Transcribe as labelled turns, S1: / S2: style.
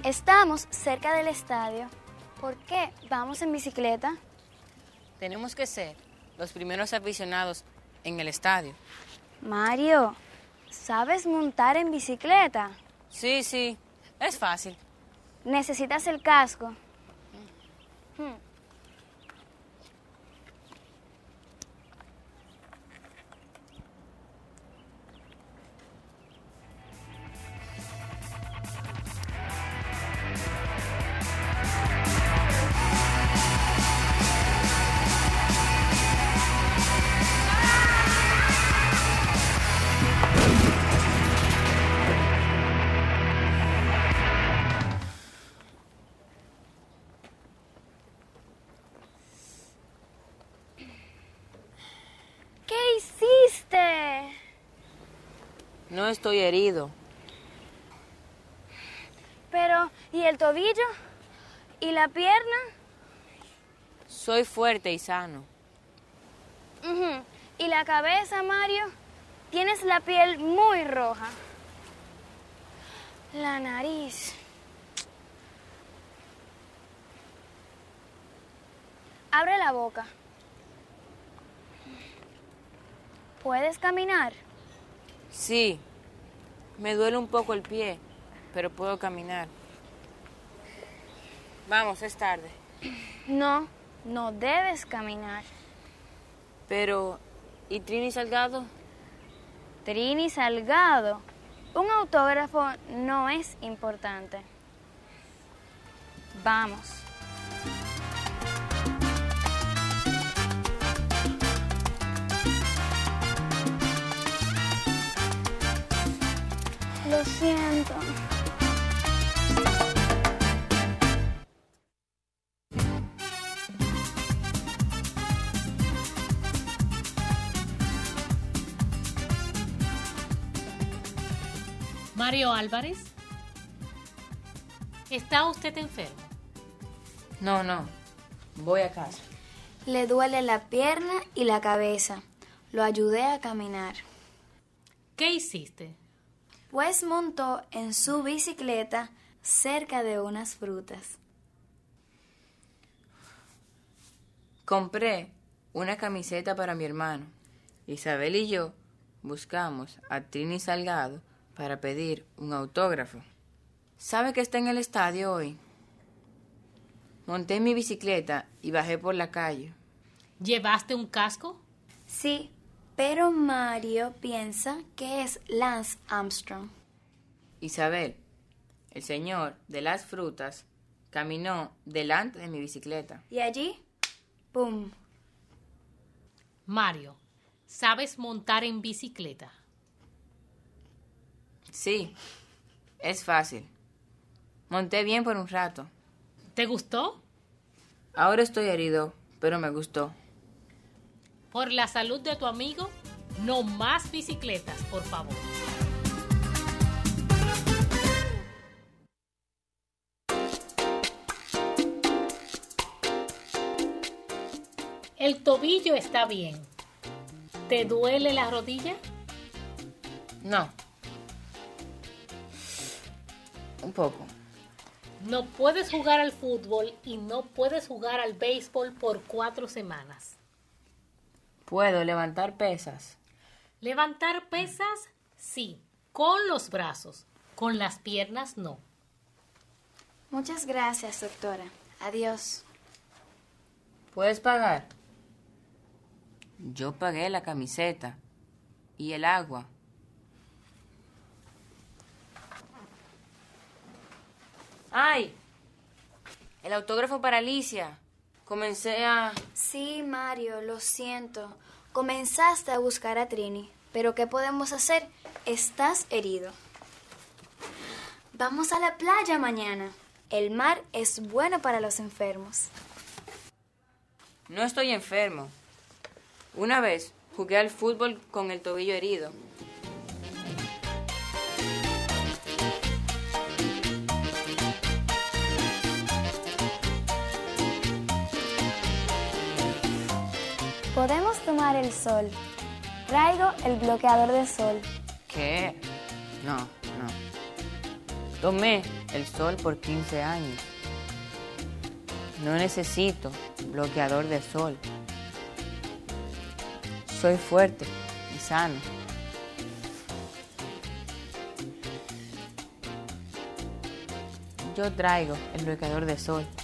S1: Estamos cerca del estadio. ¿Por qué vamos en bicicleta?
S2: Tenemos que ser los primeros aficionados en el estadio.
S1: Mario, ¿sabes montar en bicicleta?
S2: Sí, es fácil.
S1: Necesitas el casco. ¿Qué hiciste?
S2: No estoy herido.
S1: Pero, ¿y el tobillo? ¿Y la pierna?
S2: Soy fuerte y sano.
S1: ¿Y la cabeza, Mario? Tienes la piel muy roja. La nariz. Abre la boca. ¿Puedes caminar?
S2: Sí, me duele un poco el pie, pero puedo caminar. Vamos, es tarde.
S1: No, no debes caminar.
S2: Pero, ¿y Trini Salgado?
S1: Trini Salgado. Un autógrafo no es importante. Vamos. Lo siento.
S3: Mario Álvarez, ¿está usted enfermo?
S2: No, voy a casa.
S1: Le duele la pierna y la cabeza. Lo ayudé a caminar.
S3: ¿Qué hiciste?
S1: Pues montó en su bicicleta cerca de unas frutas.
S2: Compré una camiseta para mi hermano. Isabel y yo buscamos a Trini Salgado para pedir un autógrafo. ¿Sabe que está en el estadio hoy? Monté en mi bicicleta y bajé por la calle.
S3: ¿Llevaste un casco?
S1: Sí, pero Mario piensa que es Lance Armstrong.
S2: Isabel, el señor de las frutas, caminó delante de mi bicicleta.
S1: Y allí, ¡pum!
S3: Mario, ¿sabes montar en bicicleta?
S2: Sí, es fácil. Monté bien por un rato.
S3: ¿Te gustó?
S2: Ahora estoy herido, pero me gustó.
S3: Por la salud de tu amigo, no más bicicletas, por favor. El tobillo está bien. ¿Te duele la rodilla?
S2: No. Un poco.
S3: No puedes jugar al fútbol y no puedes jugar al béisbol por 4 semanas.
S2: ¿Puedo levantar pesas?
S3: Levantar pesas, sí, con los brazos. Con las piernas, no.
S1: Muchas gracias, doctora. Adiós.
S2: ¿Puedes pagar? Yo pagué la camiseta y el agua. ¡Ay! El autógrafo para Alicia. Comencé a...
S1: Sí, Mario, lo siento. Comenzaste a buscar a Trini, pero ¿qué podemos hacer? Estás herido. Vamos a la playa mañana. El mar es bueno para los enfermos.
S2: No estoy enfermo. Una vez jugué al fútbol con el tobillo herido.
S1: Podemos tomar el sol. Traigo el bloqueador de sol.
S2: ¿Qué? No. Tomé el sol por 15 años. No necesito bloqueador de sol. Soy fuerte y sano. Yo traigo el bloqueador de sol.